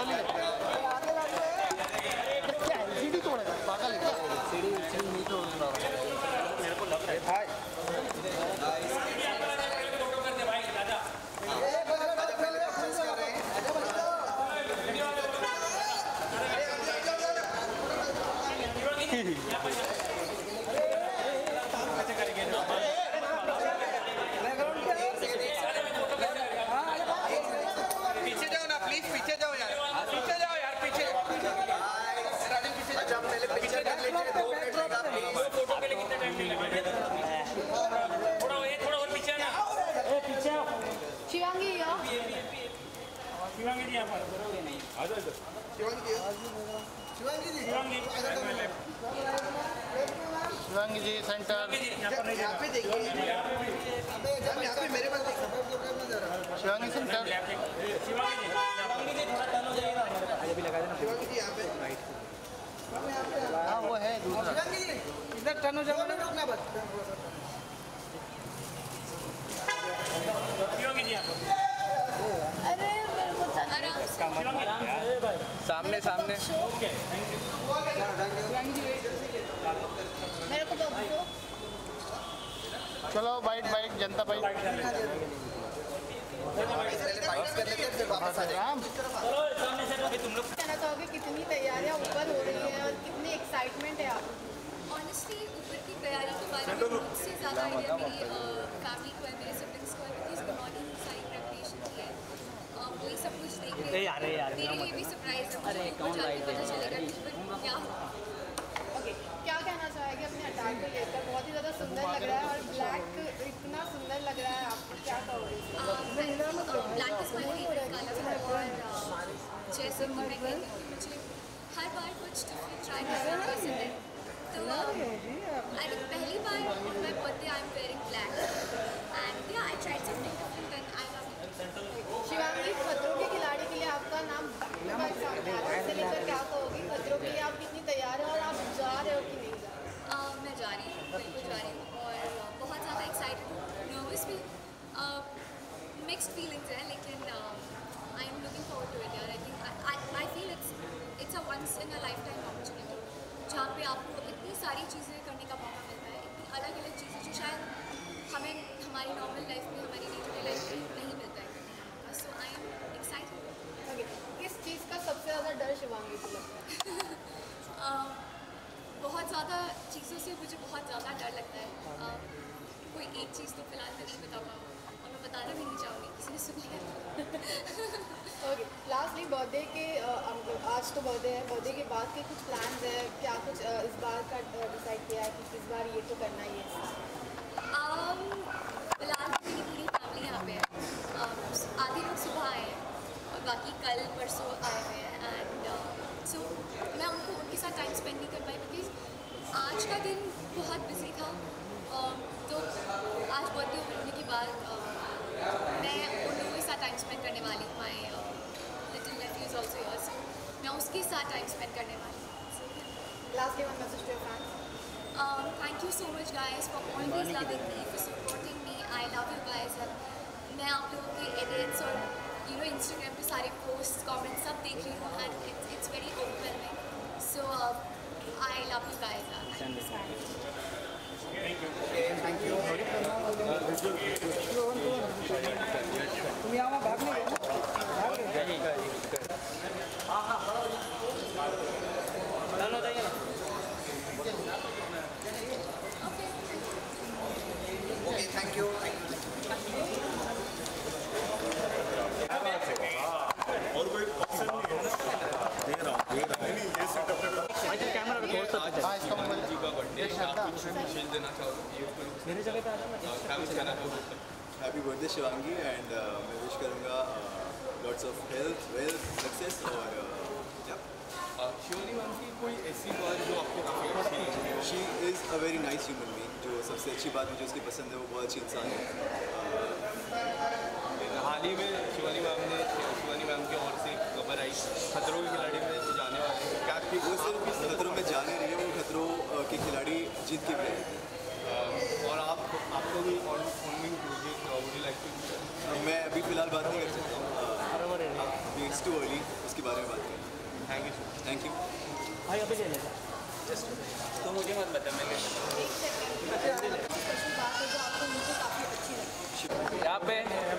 सीढ़ी तोड़ेगा पागल है क्या? सीढ़ी नहीं तोड़ना मेरे को लग रहा है भाई। पीछे जाओ ना प्लीज, पीछे जाओ यार, पीछे जाओ यार, पीछे अच्छा पहले पिक्चर कर लीजिए, 2 मिनट लगा प्लीज। फोटो के लिए कितना टाइम लगेगा? थोड़ा और पीछे ना, ए पीछे आओ। शिवांगी यहाँ, शिवांगी जी यहाँ पर नहीं आ जाओ इधर। शिवांगी जी शिवांगी जी सेंटर यहाँ पे देखिए, यहाँ पे मेरे पास शिवांगी सेंटर। शिवांगी जी थोड़ा टर्न हो जाइए ना, अभी लगा देना। शिवांगी जी यहाँ पे, हाँ वो है दूसरा। शिवांगी जी इधर टर्न हो जाओ, रुकना बस। शिवांगी जी यहाँ पर, अरे मेरे को आराम से सामने सामने मेरे को तो चलो बाइट बाइट जनता बाइट राम। कहना चाहोगे कितनी तैयारियां ऊपर हो रही है और कितनी एक्साइटमेंट है आप? ऑनेस्टली ऊपर की तैयारी के बारे में मुझसे ज़्यादा आइडिया मेरी फैमिली को है, मेरे सिबलिंग्स को है, बिकॉज उन्होंने ही सारी प्रेपरेशन की है। वही सब कुछ देख के मेरे लिए भी सरप्राइज है, मुझे ऊपर जाके पता चलेगा कि ऊपर क्या होगा। ओके, क्या कहना चाहेंगे अपने अटैक को लेकर? बहुत ही ज़्यादा सुंदर लग रहा है और ब्लैक इतना सुंदर लग रहा है, आपको क्या कहोगे? Black is my favourite colour और जैसे कि मैं कहती हूँ कि मुझे हर बार कुछ डिफरेंट ट्राई करना पसंद है, तो आई थिंक पहली बार on my birthday I am wearing black and yeah I tried something different and I love it. Shivangi, Khatron Ke खिलाड़ी के लिए आपका नाम इससे लेकर क्या कहोगी? खतरों के लिए आप कितनी तैयार हैं और आप जा रहे हो कि नहीं जा रहे? मैं जा रही हूँ, बिल्कुल जा रही हूँ और बहुत ज़्यादा एक्साइटेड हूँ, नर्वस भी, मिक्स्ड फीलिंग्स हैं, लेकिन I am looking forward to it यार। I think I feel it's a once in a life time opportunity, जहाँ पे आपको इतनी सारी चीज़ें करने का मौका मिलता है, इतनी अलग अलग चीज़ें जो शायद हमें हमारी नॉर्मल लाइफ में, हमारी डे टू डे लाइफ में नहीं मिलता है। So I am excited. किस चीज़ का सबसे ज़्यादा डर शिवांगी को लगता है? बहुत ज़्यादा चीज़ों से मुझे बहुत ज़्यादा डर लगता है। कोई एक चीज़ तो फिलहाल मैं नहीं बता पाऊँ और मैं बताना भी नहीं चाहूँगी, किसी ने सुन लिया। ओके, लास्टली बर्थडे के आज तो बर्थडे है, बर्थडे के बाद के कुछ प्लान्स हैं क्या? कुछ इस बार का डिसाइड किया है कि इस बार ये तो करना ही है? फिलहाल मेरी पूरी फैमिली यहाँ पे है, आधे लोग सुबह आए हैं और बाकी कल परसों आए हुए हैं एंड सो मैं उनके साथ टाइम स्पेंड नहीं कर पाई बिकॉज आज का दिन बहुत बिजी था। तो आज बर्थडे होने के बाद मैं उन लोगों के साथ टाइम स्पेंड करने वाली हूँ। My little nephew is also here, so मैं उसके साथ टाइम स्पेंड करने वाली हूँ। Lastly one message to your fans. Thank you so much guys for always loving me, for supporting me. I love you guys. मैं आप लोगों के edits और Instagram पे सारे posts, comments सब देख रही हूँ and it's very overwhelming. So I love you guys. Thank you so much. Thank you. तुम यहाँ भाग नहीं रहे? Okay, thank you. और कोई ऑप्शन नहीं है, दे रहा हूँ नहीं ये सेटअप है। कैमरा भी खोल सकते हैं। इसका मोबाइल जी का बर्थडे आप कुछ विशेष देना चाहोगे? मेरी जगह पे आ जाना। क्या विश करना चाहोगे? हैप्पी बर्थडे शिवांगी एंड मैं विश करूँगा lots of health, wealth, success और शिवानी मैम की कोई ऐसी बात जो आपको काफ़ी अच्छी लगी? She is a very nice human being. जो सबसे अच्छी बात मुझे उसकी पसंद है, वो बहुत अच्छी इंसान है। हाल ही में शिवानी मैम की ओर से खबर आई खतरों के खिलाड़ी में वो जाने वाले हैं, क्या कि वो सिर्फ खतरों में जाने रही है, वो खतरों के खिलाड़ी जीत के गए। और आपको भी ऑनलाइन वुड लाइक टू? मैं अभी फ़िलहाल बात नहीं कर सकता हूँ, इट्स टू अर्ली उसके बारे में बात थैंक यू। भाई अभी ले लेगा तो मुझे मत बता, मैं ले लूँगा। स्पेशल बात है जो आपको मुझे काफ़ी अच्छी लगी। यहाँ पे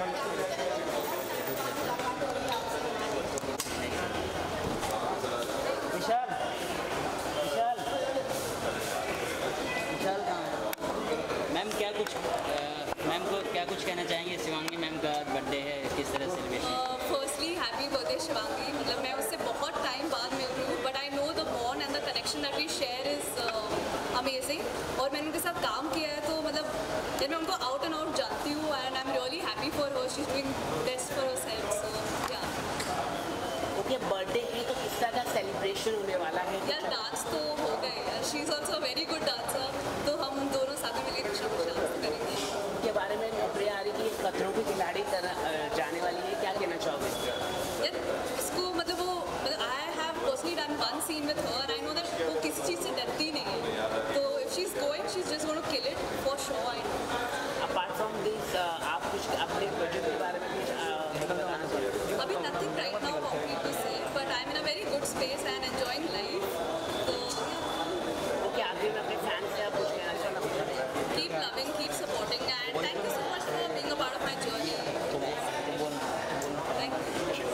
विशाल विशाल विशाल कहाँ है? मैम क्या कुछ मैम को क्या कुछ कहना चाहेंगे? शिवांगी मैम का बर्थडे है, किस तरह celebration? Firstly happy birthday Shivangi. मतलब मैं उससे बहुत टाइम बाद मिल रही हूँ, but I know the bond and the connection that we share is amazing. और मैंने उनके साथ काम किया है, तो मतलब जब मैं उनको आउट एंड आउट जानती हूँ, and I am really happy for her, she is doing best for herself. So yeah okay, birthday है तो किस तरह का सेलिब्रेशन होने वाला है? यार डांस तो हो गए यार, she is also very good dancer, तो हम दोनों साथ में मिलकर कुछ ना कुछ डांस करेंगे। के बारे में खबरें आ रही कि खतरों की खिलाड़ी जाने वाली है, क्या कहना चाहोगे? यार इसको मतलब वो I have personally done one scene with her, I know that वो किसी चीज़ से डरती नहीं है, तो if she is going she is just going to kill it for sure. I know. Apart from this आप कुछ अपने प्रोजेक्ट के बारे में कुछ बताना चाहोगे? अभी nothing right now concrete to say, but I am in a very good space and enjoying life. तो ओके, आखिर में अपने फैंस से आप कुछ कहना चाहोगे? Keep loving, keep supporting, and thank you so much for being a part of my journey. Thank you.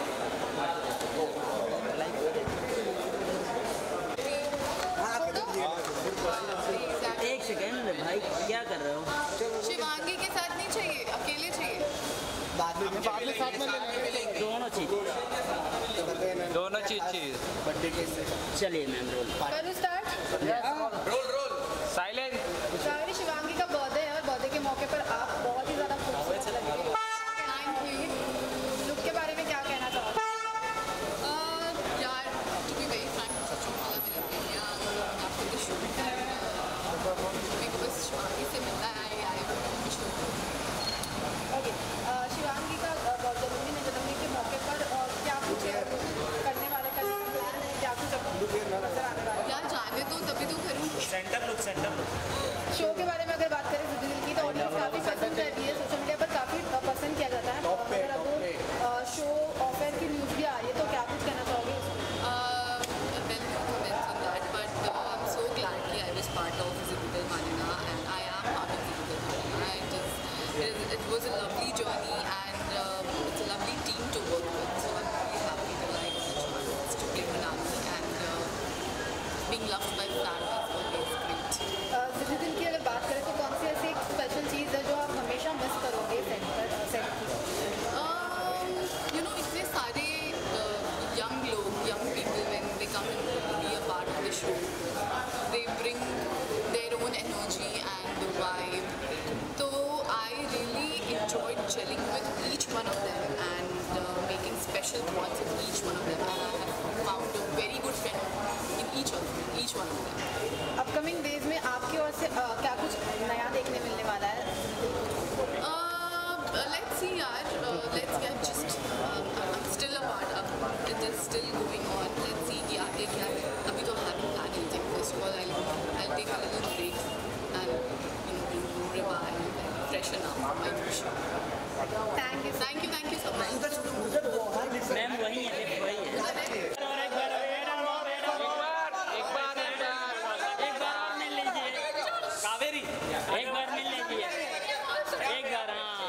एक सेकेंड भाई, क्या कर रहे हो? शिवांगी के साथ नहीं चाहिए, अकेले चाहिए। दोनों चीज़ चाहिए। चलिए मैम रोल। करूँ स्टार्ट? साइलेंट। शायरी शिवांगी का बर्थडे है, और बर्थडे के मौके पर आप बहुत ही ज़्यादा खूबसूरत लग रही हैं। लुक के बारे में क्या कहना चाहोगे? यार टू बी वेरी फ्रैंक, सच में मेरे भैया आपको तो शूट मेरे को बस शिवांगी से मिलना है। ओके, शिवांगी का जन्मदिन के मौके पर क्या कुछ करने वाले का प्लान है? क्या कुछ नजर आने वाला है? यार जाने तो तभी तो करूँ। सेंटर लुक शो के बारे में अगर बात करें जिद्दी दिल की, तो ऑडियंस काफ़ी पसंद कर रही है, सोशल मीडिया पर काफ़ी पसंद किया जाता है। अगर अब शो ऑफर की न्यूज़ भी आ रही है, तो क्या कुछ कहना चाहोगे? But I'm so glad that I was part of Zididil Malina, and I am part of Zididil Malina. It was a lovely journey, and it's a lovely team to work with. So I'm really happy that I got the chance to play Manali, and being loved by fans is always great. जिद्दी दिल की अगर बात करें, तो कौन सी ऐसी एक स्पेशल चीज़ है जो आप हमेशा मिस करोगे सेट की? इतने सारे young people, when they come and be a part of the show, they bring their own energy and the vibe. So I really enjoyed gelling with each one of them and making special bonds with each one of them. And I have found a very good friend in each one of them. Upcoming days में आपकी ओर से क्या कुछ नया देखने मिलने वाला है? Let's see, yaar. Let's get just. I'm still a part of it. Is still going on. Let's see कि आगे क्या है. अभी तो haven't planned anything. First of all, I'll take a little break and revive and freshen up my new show. Thank you so much. Ma'am वही है, वही है। एक बार मिल लीजिए। एक बार हाँ,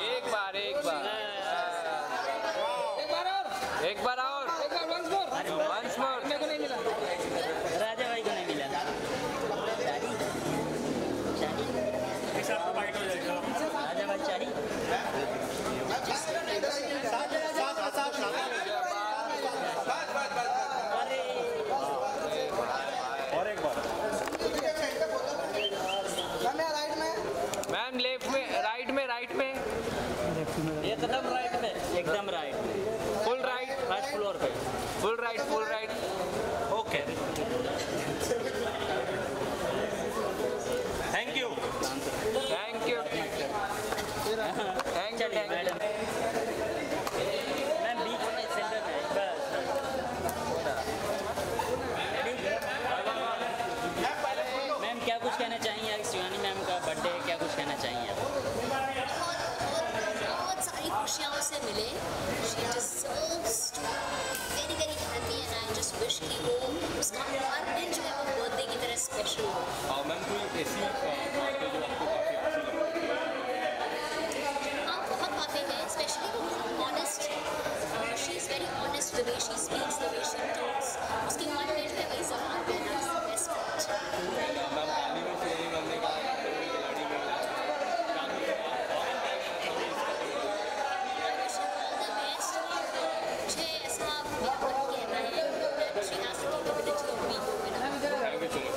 एक बार और वंस मोर। राजा भाई को नहीं मिला। राजा भाई चारी। मैम लेफ्ट में, राइट में एकदम राइट में, एकदम right. Full right, first floor पे। Full right. Okay, thank you. चलिए मैडम, मैम बीच में सेंटर में बस। मैम क्या कुछ कहना चाहिए? आज शिवानी मैम का बर्थडे है, क्या कुछ कहना चाहिए आप? बहुत सारी खुशियाँ उसे मिले. She deserves to be very very happy, and I just wish कि वो उसका हर दिन जो है वो बर्थडे की तरह स्पेशल हो। मैम कोई ऐसी बात है जो आपको काफ़ी अच्छी लगती है? हाँ, बहुत बातें हैं, स्पेशली वो ऑनेस्ट है। She is very honest, the way she speaks, the way she talks, उसकी कंटेंट है वही ज़बान पे है, बेस्ट पार्ट। मैम हाल ही में शिवानी मैम ने कहा खिलाड़ी में मुझे ऐसा मेरा मन कहना है that she has to take a minute to be human. Thank you so much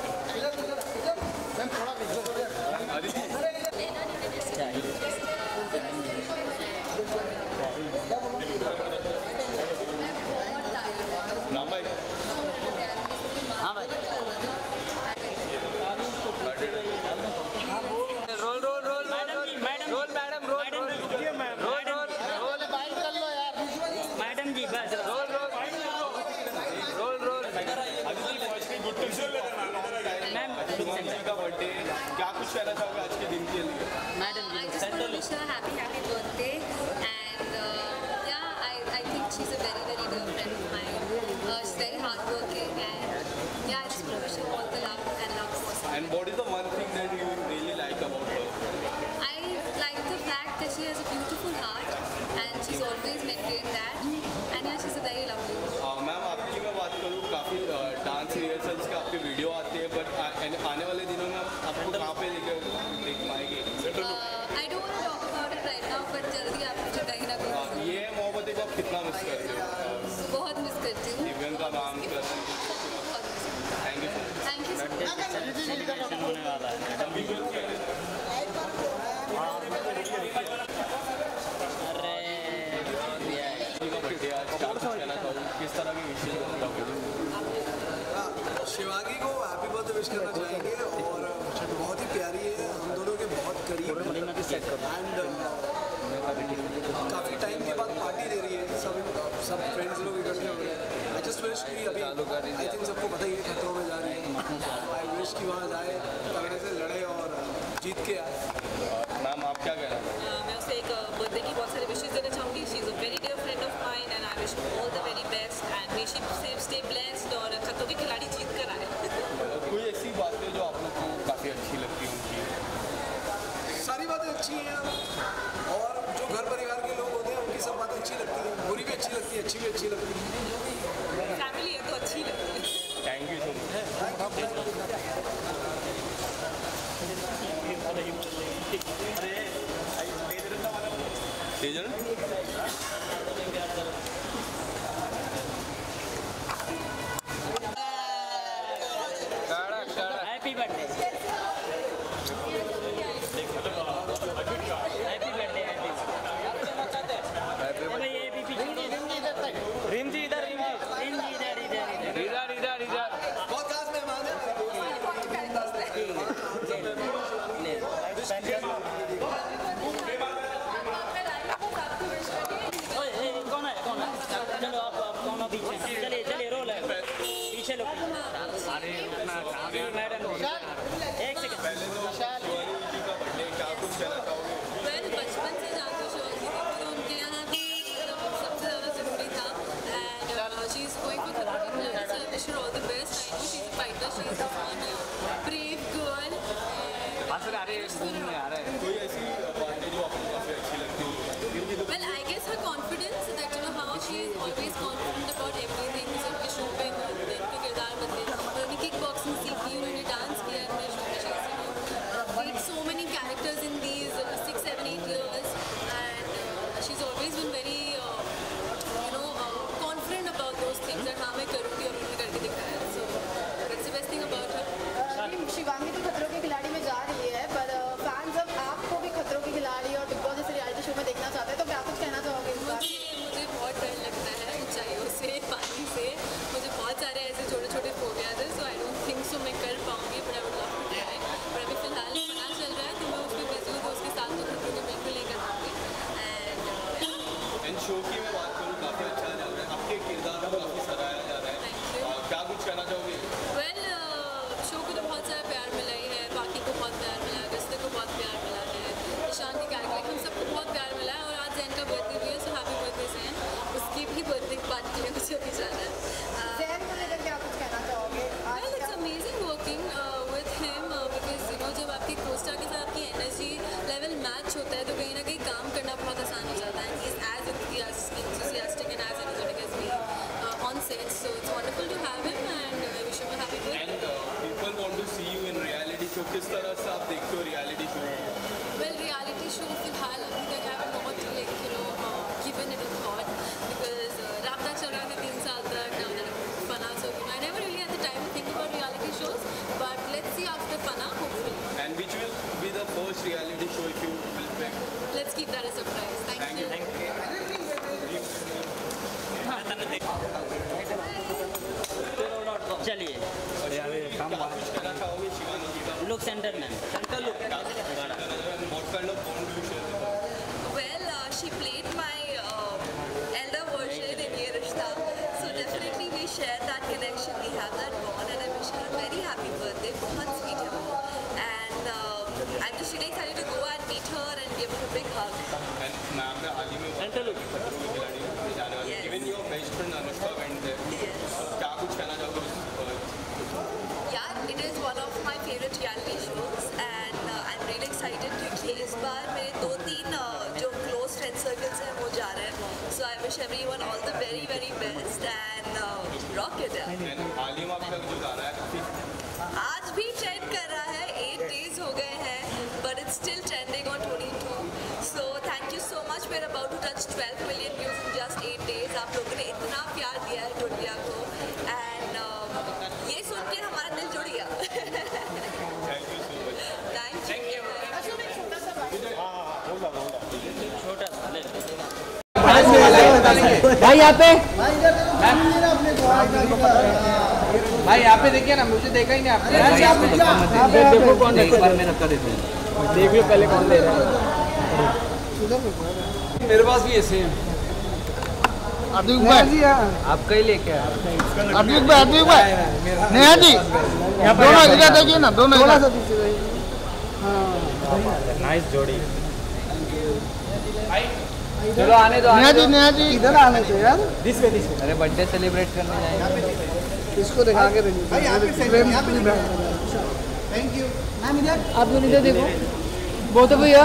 Aditi. लेना नहीं देना चाहिए। नाम भाई। हाँ भाई। Roll roll roll madam ji, madam roll madam roll madam roll roll roll roll bike कर लो यार। मैडम जी बस roll roll roll roll ma'am Shivani ji का बर्थडे, क्या कुछ कहना चाहोगे आज के दिन के लिए? Madam I ji just want to wish her happy birthday, and yeah, I think she's a very dear friend of mine. She's very hardworking, and yeah, I just want to wish her all the love and love. And what is the one thing that you really like about her? I like the fact that she has a beautiful heart, and she's always maintained that, and yeah, she's a very lovely woman. Ma'am आपकी मैं बात करूँ, काफ़ी dance rehearsals के आपके video आते हैं, but आने वाले दिनों में आपको कहाँ पे देख पाएंगे? I don't want to talk about it right now, but जल्दी आप मुझे कहीं ना कहीं ये मोहब्बत को आप कितना मिस करते हो? बहुत मिस करती हूँ। दिव्यांका मैम कर thank you so much. Thank you so much. Celebration होने वाला है मैडम। अरे किस तरह की विशेष शिवांगी को हैप्पी बर्थडे विश करना चाहेंगे और बहुत ही प्यारी है, हम दोनों के बहुत करीब एंड काफ़ी टाइम के बाद पार्टी दे रही है, सब फ्रेंड्स लोग इकट्ठे हो गए। आई जस्ट विश कि अभी आई थिंक सबको पता ही है खतरों में जा रही है, आई विश कि वहाँ जाए, तगड़े से लड़े और जीत के आए। मैम आप क्या कहना चाहोगे? मैं उसे एक बर्थडे की बहुत सारी विशेष देना चाहूँगी। She is a very dear friend of mine and I wish all the very best and may she stay blessed और खतरों के खिलाड़ी जीत कर आए। कोई ऐसी बात है जो आप लोग को काफ़ी अच्छी लगती है उनकी? सारी बातें अच्छी हैं और जो घर परिवार के लोग होते हैं उनकी सब बातें अच्छी लगती हैं, बुरी भी अच्छी लगती है, अच्छी भी अच्छी लगती है। फैमिली है तो अच्छी लगती है। Thank you so happy birthday. Happy birthday. भाई ये भी रिम जी इधर बहुत खास मेहमान है। कौन है चलो आप कौन पीछे चलिए रोल है पीछे लो। अरे मैडम एक सेकंड पहले तो शिवानी जी का बर्थडे, क्या कुछ कहना चाहोगे? मैंने बचपन से जानती हूँ शिवांगी दीदी को, उनके यहाँ भी सबसे ज़्यादा ज़रूरी था and she is going for Khatron Ke Khiladi, so I wish her all the best. I know she is a fighter, she is a brave girl. कोई ऐसी बात है जो आपको काफ़ी अच्छी लगती है? Well, I guess her confidence that you know how she is always confident about everything. सबके शो पे उनके किरदार बदले, उन्होंने किक बॉक्सिंग सीखी, उन्होंने डांस किया अपने शो में, played so many characters in these 6, 7, 8 years, and she's always been very confident about those things that हाँ मैं करूँगी और उन्होंने करके दिखाया. So that's the best thing about her. Shivangi तो खतरों के खिलाड़ी में जा रही है, पर फैंस अब आपको भी खतरों के खिलाड़ी और बिग बॉस जैसे रियलिटी शो में देखना चाहते हैं, तो क्या कुछ कहना चाहोगे इस बार? मुझे बहुत डर लगता है ऊंचाइयों से, पानी से, मुझे बहुत सारे ऐसे छोटे छोटे फोबियाज हैं, सो आई डोंट थिंक सो मैं कर पाऊँगी, but I would love to try. पर अभी फिलहाल पता चल रहा है तो मैं उसमें बिजी हूँ, तो उसके साथ तो खतरों के बिल्कुल नहीं कर पाऊँगी। एंड शो की मैं बात करूँ, काफ़ी अच्छा चल रहा है, आपके किरदार को काफ़ी सराहा जा रहा है, क्या कुछ कहना चाहोगे? वेल शो को तो बहुत सारा प्यार मिला ही है, बाकी को बहुत प्यार मिला है, रिश्ते को बहुत प्यार मिला है, ईशान के कैरेक्टर को सबको बहुत प्यार मिला है, और आज keep that a surprise. Thank you. चलिए look center ma'am center look Well, she played my elder version in Ye Rishta, so definitely we share that connection, we have that bond, and I wish her a very happy birthday. बहुत sweet है वो, and I'm just really excited to go and meet her and give her a big hug. मैम ने हाल ही में center look even your best friend Anushka went there क्या कुछ कहना चाहोगे? Yeah, it is one of my favorite reality shows, and I'm really excited क्योंकि इस बार मेरे 2-3 जो close friend circles हैं वो जा रहे हैं, so I wish everyone all the very very best and rock it out. हाल ही में आपका जो गाना है काफी आज भी ट्रेंड कर रहा है, 8 days हो गए हैं, but it's still trending on 22. So thank you so much. We're about to touch 12 million views in just 8 days. आप लोगों ने इतना प्यार दिया है टोटिया को, and ये सुन के हमारा दिल जुड़ गया. Thank you. छोटा सा ले भाई यहाँ पे भाई यहाँ पे देखिए ना, मुझे देखा ही नहीं आपने। देखो कौन एक बार में रखा देते हैं, देखिए पहले कौन ले रहा है। मेरे पास भी ऐसे हैं। आपका ही लेके आया। नेहा जी दोनों इधर देखिए ना, दोनों नाइस जोड़ी चलो आने दो। नेहा जी इधर आने दो यार। अरे बर्थडे सेलिब्रेट करने जाएंगे, इसको दिखा के थैंक यू मैम। इधर आप दोनों इधर देखो, बहुत भैया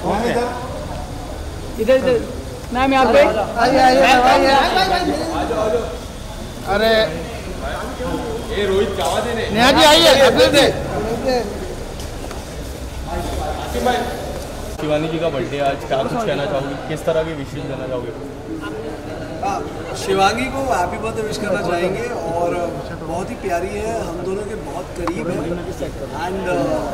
इधर इधर मैम यहाँ पे। अरे ये रोहित गावा देने नेहा जी आइए। शिवानी जी का बर्थडे आज, क्या कुछ कहना चाहोगे? किस तरह की विशेष देना चाहोगे? शिवांगी को हैप्पी बर्थडे विश करना चाहेंगे, और बहुत ही प्यारी है, हम दोनों के बहुत करीब है, एंड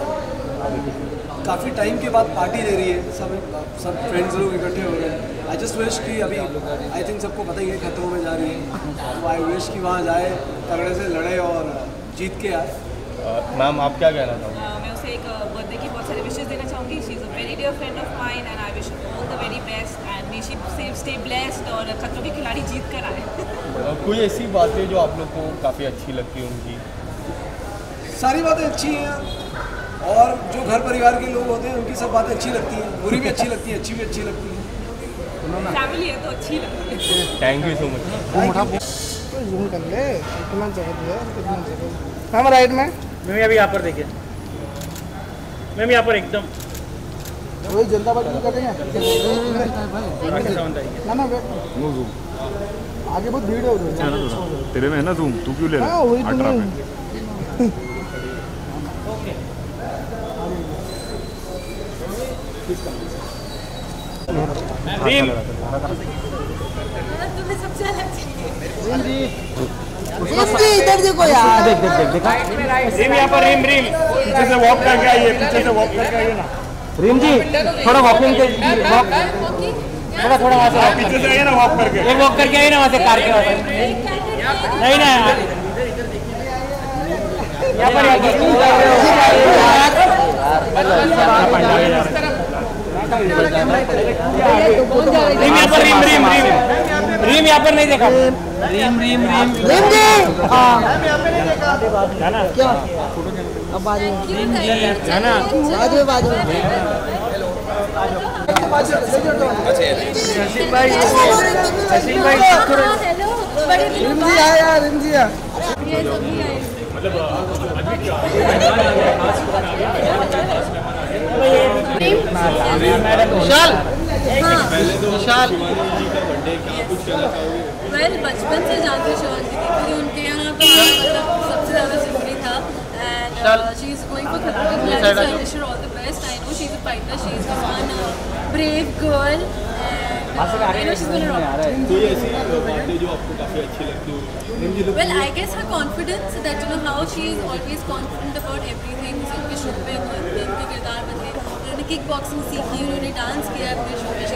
काफ़ी टाइम के बाद पार्टी दे रही है, सब फ्रेंड्स लोग इकट्ठे हो गए। आई जस्ट विश कि अभी आई थिंक सबको पता ही है खतरों में जा रही है, तो आई विश कि वहाँ जाए, तगड़े से लड़े और जीत के आए। मैम आप क्या कहना चाहोगे? मैं उसे एक बर्थडे की बहुत सारी विशेस देना चाहूँगी। She is a very dear friend of mine and I wish all the very best and may she stay blessed और खतरों के खिलाड़ी जीत कर आए। कोई ऐसी बातें जो आप लोग को काफ़ी अच्छी लगती है उनकी? सारी बातें अच्छी हैं, और जो घर परिवार के लोग होते हैं उनकी सब बातें अच्छी लगती हैं, बुरी भी अच्छी लगती है, अच्छी भी अच्छी लगती है। फैमिली है तो अच्छी लगती है। Thank you so much. Zoom कर ले, कितना चाहिए मैम राइट में। मैम अभी यहाँ पर देखिए मैम, यहाँ पर एकदम वही जनता पार्टी करेंगे ना आगे बहुत भीड़ है उधर। तेरे में है ना जूम, तू क्यों ले रहा है? तुम्हें सबसे अलग इधर देखो यार, देख रिम यहाँ पर, रिम पीछे से वॉक करके आइए, पीछे से वॉक करके आइए ना। रिम जी थोड़ा वॉकिंग के थोड़ा वहाँ से पीछे से आइए ना, वॉक करके एक वॉक करके आइए ना वहाँ से कार के वहाँ से। नहीं ना यहाँ पर रिम यहाँ पर नहीं देखा। रिम जी क्या अब बाजू वेल बचपन से जानती शिवांगी क्योंकि उनके यहाँ तो मतलब सबसे ज़्यादा ज़रूरी था and she is going for Khatron Ke Khiladi, so I wish her all the best. I know she is a fighter, she is one brave girl and I know she is going to rock. कोई ऐसी बातें जो आपको काफ़ी अच्छी लगती हो? Well, I guess her confidence that you know how she is always confident about everything. उनके शो पे उनके किरदार बदले, उन्होंने किक बॉक्सिंग सीखी, उन्होंने डांस किया अपने शो में,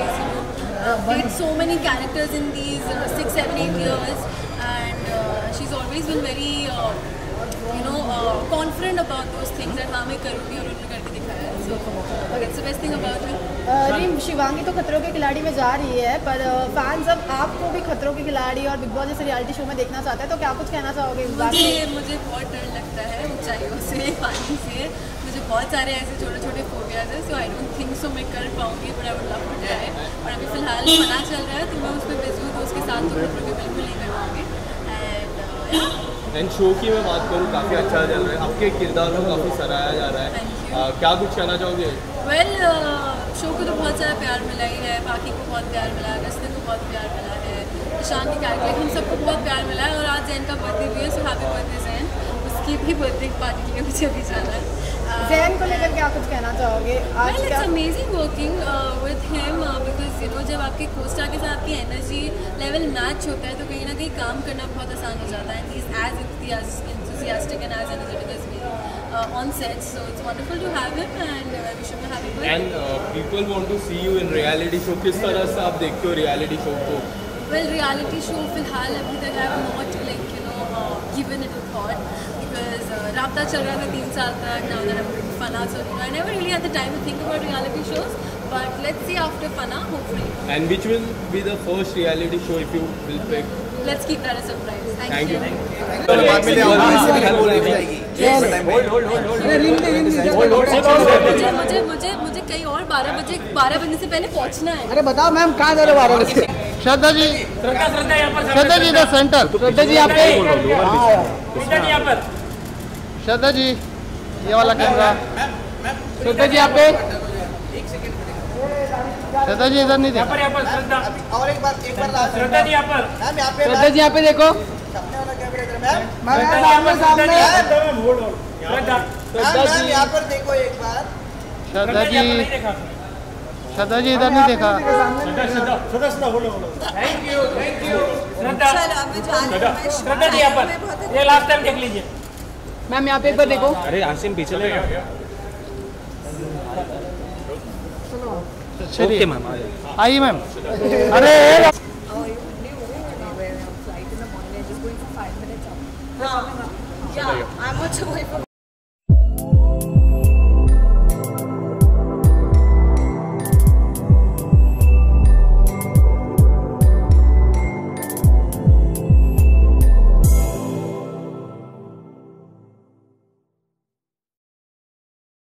played so many characters in these 6, 7, 8 years, and she's always been very, confident about those things that हाँ मैं करूँगी और उन्होंने करके दिखाया है. So that's the best thing about her. रीम, Shivangi तो खतरों के खिलाड़ी में जा रही है, पर फैंस अब आपको भी खतरों के खिलाड़ी और बिग बॉस जैसे रियलिटी शो में देखना चाहते हैं, तो क्या कुछ कहना चाहोगे इस बात में? मुझे बहुत डर लगता है ऊंचाइयों से, पानी से. मुझे बहुत सारे ऐसे छोटे छोटे फोबियाज है, so I don't think so मैं कर पाऊँगी, but I would love to try. और अभी फिलहाल मना चल रहा है, तो मैं उसमें बिजी हूँ, तो उसके साथ तो खतरों के बिल्कुल नहीं कर पाऊँगी. एंड शो की मैं बात करूँ, काफ़ी अच्छा चल रहा है, आपके किरदार को काफ़ी सराहा जा रहा है. क्या कुछ कहना चाहोगे? वेल, शो को तो बहुत सारा प्यार मिला ही है, बाकी को बहुत प्यार मिला है, रस्ते को बहुत प्यार मिला है, ईशान की कैरेक्टर हम सबको बहुत प्यार मिला है. और आज जैन का बर्थडे भी है, सो हैप्पी बर्थडे जैन. उसकी भी बर्थडे पार्टी के लिए मुझे अभी जाना है. जैन को लेकर क्या कुछ कहना चाहोगे? Well, it's amazing working with him because जब आपके co-star के साथ आपकी एनर्जी लेवल मैच होता है, तो कहीं ना कहीं काम करना बहुत आसान हो जाता है. And he's as enthusiastic and as energetic as me on set, so it's wonderful to have him, and I wish him a happy birthday. And people want to see you in reality show. किस तरह से आप देखते हो reality show को? Well, reality show फिलहाल अभी तक I have not given it a thought because राब्ता चल रहा था 3 साल तक. Now that I'm doing Fana, so I never really had the time to think about reality shows. But let's see after Fana, hopefully. And which will be the first reality show if you will pick? Let's keep that a surprise. Thank you. मुझे कहीं और 12 बजने से पहले पहुंचना है. अरे बताओ मैम कहाँ जा रहे 12 बजे? श्रद्धा जी, श्रद्धा जी इधर सेंटर. श्रद्धा जी यहाँ पे, श्रद्धा जी ये वाला कैमरा. श्रद्धा जी यहाँ पे, श्रद्धा जी इधर नहीं देखो. और एक बार श्रद्धा जी यहाँ पर, श्रद्धा जी यहाँ पे देखो. सामने यहाँ पर देखो एक बार. श्रद्धा जी, श्रद्धा जी इधर नहीं देखा. Thank you. श्रद्धा जी यहाँ पर, ये लास्ट टाइम देख लीजिए. मैम यहाँ पे एक बार देखो. अरे आसिम पीछे ले. ओके मैम, आइए मैम. अरे Yeah, I'm also going for